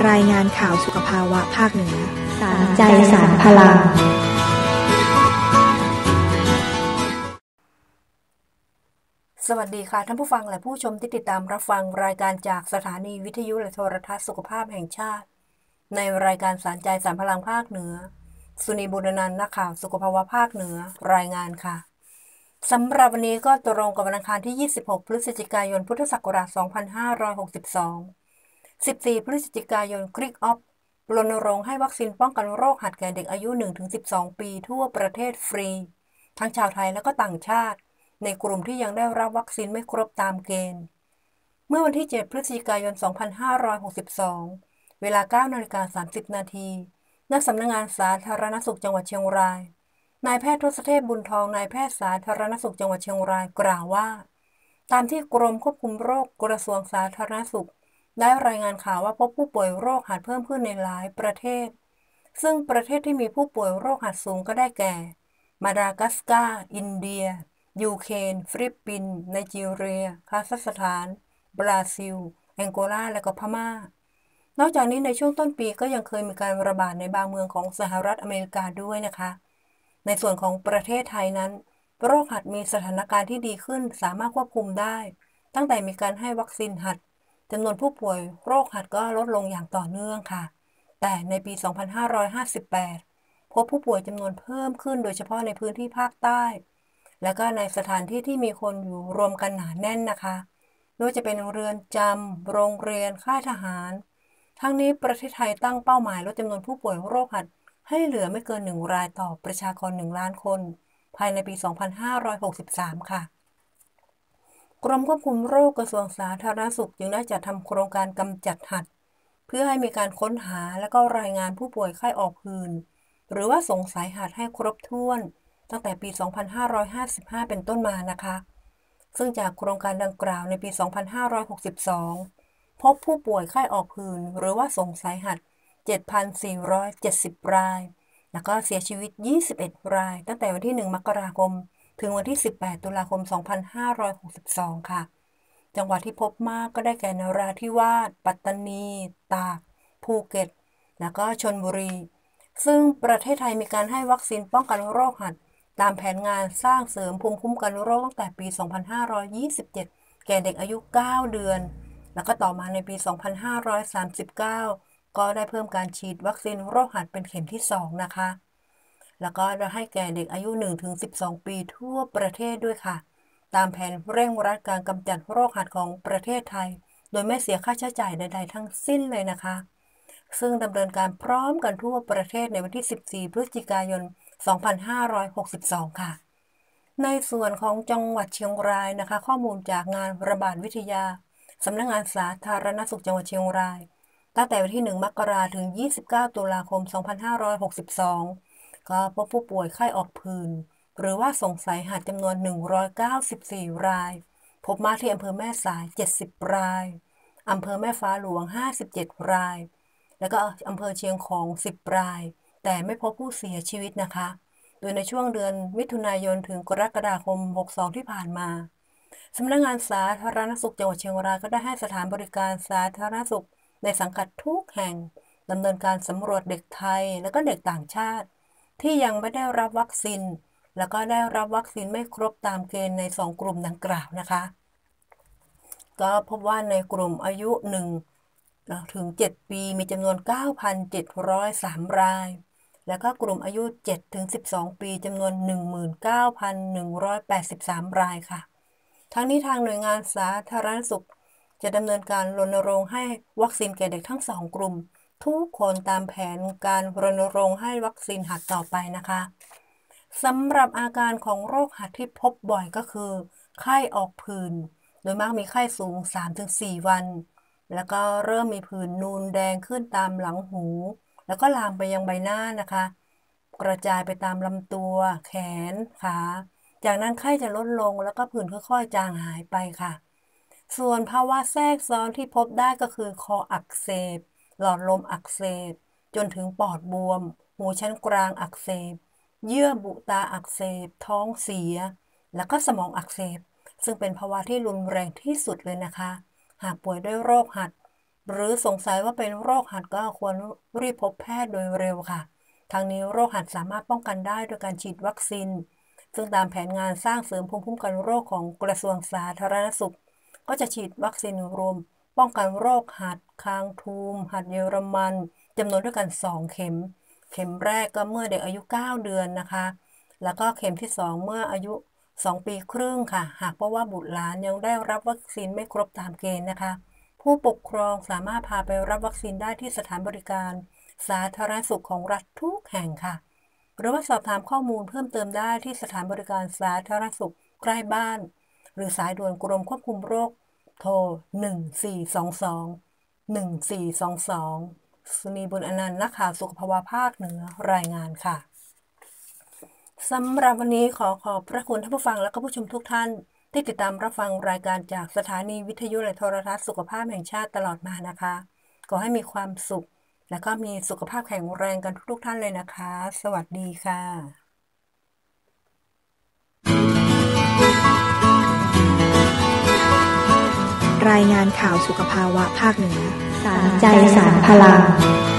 รายงานข่าวสุขภาวะภาคเหนือสารใจสารพลังสวัสดีค่ะท่านผู้ฟังและผู้ชมที่ติดตามรับฟังรายการจากสถานีวิทยุและโทรทัศน์สุขภาพแห่งชาติในรายการสารใจสารพลังภาคเหนือสุนีบุญนันท์นักข่าวสุขภาวะภาคเหนือรายงานค่ะสำหรับวันนี้ก็ตรงกับวันอังคารที่ 26 พฤศจิกายน พุทธศักราช 2562 14 พฤศจิกายนคลิกออฟรณรงค์ให้วัคซีนป้องกันโรคหัดแก่เด็กอายุ 1-12 ปีทั่วประเทศฟรีทั้งชาวไทยและก็ต่างชาติในกลุ่มที่ยังได้รับวัคซีนไม่ครบตามเกณฑ์เมื่อวันที่ 7 พฤศจิกายน 2562 เวลา 9:30 นาทีณ สำนักงานสาธารณสุขจังหวัดเชียงรายนายแพทย์ทศเทพบุญทองนายแพทย์สาธารณสุขจังหวัดเชียงรายกล่าวว่าตามที่กรมควบคุมโรคกระทรวงสาธารณสุขได้รายงานข่าวว่าพบผู้ป่วยโรคหัดเพิ่มขึ้นในหลายประเทศซึ่งประเทศที่มีผู้ป่วยโรคหัดสูงก็ได้แก่มาดากัสการ์อินเดียยูเครนฟิลิปปินส์ไนจีเรียคาซัคสถานบราซิลแองโกลาและก็พม่านอกจากนี้ในช่วงต้นปีก็ยังเคยมีการระบาดในบางเมืองของสหรัฐอเมริกาด้วยนะคะในส่วนของประเทศไทยนั้นโรคหัดมีสถานการณ์ที่ดีขึ้นสามารถควบคุมได้ตั้งแต่มีการให้วัคซีนหัดจำนวนผู้ป่วยโรคหัดก็ลดลงอย่างต่อเนื่องค่ะแต่ในปี 2558 พบผู้ป่วยจำนวนเพิ่มขึ้นโดยเฉพาะในพื้นที่ภาคใต้และก็ในสถานที่ที่มีคนอยู่รวมกันหนาแน่นนะคะไม่ว่าจะเป็นเรือนจำโรงเรียนค่ายทหารทั้งนี้ประเทศไทยตั้งเป้าหมายลดจำนวนผู้ป่วยโรคหัดให้เหลือไม่เกิน1 รายต่อประชากร1 ล้านคนภายในปี 2563 ค่ะกรมควบคุมโรคกระทรวงสาธารณสุขจึงได้จัดทำโครงการกำจัดหัดเพื่อให้มีการค้นหาและก็รายงานผู้ป่วยไข้ออกผื่นหรือว่าสงสัยหัดให้ครบถ้วนตั้งแต่ปี 2555 เป็นต้นมานะคะซึ่งจากโครงการดังกล่าวในปี 2562 พบผู้ป่วยไข้ออกผื่นหรือว่าสงสัยหัด 7,470 รายแล้วก็เสียชีวิต 21 รายตั้งแต่วันที่ 1 มกราคมถึงวันที่ 18 ตุลาคม 2562 ค่ะจังหวัดที่พบมากก็ได้แก่นราธิวาสปัตตานีตากภูเก็ตแล้วก็ชลบุรีซึ่งประเทศไทยมีการให้วัคซีนป้องกันโรคหัดตามแผนงานสร้างเสริมภูมิคุ้มกันโรคตั้งแต่ปี 2527 แก่เด็กอายุ 9 เดือนแล้วก็ต่อมาในปี 2539 ก็ได้เพิ่มการฉีดวัคซีนโรคหัดเป็นเข็มที่ 2 นะคะแล้วก็ได้ให้แก่เด็กอายุ 1-12 ปีทั่วประเทศด้วยค่ะตามแผนเร่งรัดการกำจัดโรคหัดของประเทศไทยโดยไม่เสียค่าใช้จ่ายใดๆทั้งสิ้นเลยนะคะซึ่งดำเนินการพร้อมกันทั่วประเทศในวันที่ 14 พฤศจิกายน 2562 ค่ะในส่วนของจังหวัดเชียงรายนะคะข้อมูลจากงานระบาดวิทยาสำนักงานสาธารณสุขจังหวัดเชียงรายตั้งแต่วันที่ 1 มกราคมถึง 29 ตุลาคม 2562 ก็พบผู้ป่วยไข้ออกผื่นหรือว่าสงสัยหัดจำนวน 194 รายพบมากที่อำเภอแม่สาย 70 รายอำเภอแม่ฟ้าหลวง 57 รายแล้วก็อำเภอเชียงของ 10 รายแต่ไม่พบผู้เสียชีวิตนะคะโดยในช่วงเดือนมิถุนายนถึงกรกฎาคม 62 ที่ผ่านมาสำนักงานสาธารณสุขจังหวัดเชียงรายก็ได้ให้สถานบริการสาธารณสุขในสังกัดทุกแห่งดำเนินการสำรวจเด็กไทยและก็เด็กต่างชาติที่ยังไม่ได้รับวัคซีนแล้วก็ได้รับวัคซีนไม่ครบตามเกณฑ์ใน 2 กลุ่มดังกล่าวนะคะก็พบว่าในกลุ่มอายุ 1 ถึง 7 ปีมีจำนวน 9,703 รายแล้วก็กลุ่มอายุ 7 ถึง 12 ปีจำนวน 19,183 รายค่ะทั้งนี้ทางหน่วยงานสาธารณสุขจะดำเนินการรณรงค์ให้วัคซีนแก่เด็กทั้ง 2 กลุ่มทุกคนตามแผนการรณรงค์ให้วัคซีนหัดต่อไปนะคะสำหรับอาการของโรคหัดที่พบบ่อยก็คือไข้ออกผื่นโดยมากมีไข้สูง 3-4 วันแล้วก็เริ่มมีผื่นนูนแดงขึ้นตามหลังหูแล้วก็ลามไปยังใบหน้านะคะกระจายไปตามลำตัวแขนขาจากนั้นไข้จะลดลงแล้วก็ผื่นค่อยๆจางหายไปค่ะส่วนภาวะแทรกซ้อนที่พบได้ก็คือคออักเสบหลอดลมอักเสบจนถึงปอดบวมหูชั้นกลางอักเสบเยื่อบุตาอักเสบท้องเสียแล้วก็สมองอักเสบซึ่งเป็นภาวะที่รุนแรงที่สุดเลยนะคะหากป่วยด้วยโรคหัดหรือสงสัยว่าเป็นโรคหัดก็ควรรีบพบแพทย์โดยเร็วค่ะทางนี้โรคหัดสามารถป้องกันได้โดยการฉีดวัคซีนซึ่งตามแผนงานสร้างเสริมภูมิคุ้มกันโรคของกระทรวงสาธารณสุขก็จะฉีดวัคซีนรวมป้องกันโรคหัดคางทูมหัดเยอรมันจำนวนด้วยกัน2 เข็มเข็มแรกก็เมื่อเด็กอายุ9 เดือนนะคะแล้วก็เข็มที่2เมื่ออายุ2 ปีครึ่งค่ะหากเพราะว่าบุตรหลานยังได้รับวัคซีนไม่ครบตามเกณฑ์นะคะผู้ปกครองสามารถพาไปรับวัคซีนได้ที่สถานบริการสาธารณสุขของรัฐทุกแห่งค่ะหรือว่าสอบถามข้อมูลเพิ่มเติมได้ที่สถานบริการสาธารณสุขใกล้บ้านหรือสายด่วนกรมควบคุมโรคโทร1422สุนีบุญอนันต์นักข่าวสุขภาวะภาคเหนือรายงานค่ะสำหรับวันนี้ขอบพระคุณท่านผู้ฟังและก็ผู้ชมทุกท่านที่ติดตามรับฟังรายการจากสถานีวิทยุและโทรทัศน์สุขภาพแห่งชาติตลอดมานะคะขอให้มีความสุขและก็มีสุขภาพแข็งแรงกันทุกท่านเลยนะคะสวัสดีค่ะรายงานข่าวสุขภาวะภาคเหนือสารใจสารพลัง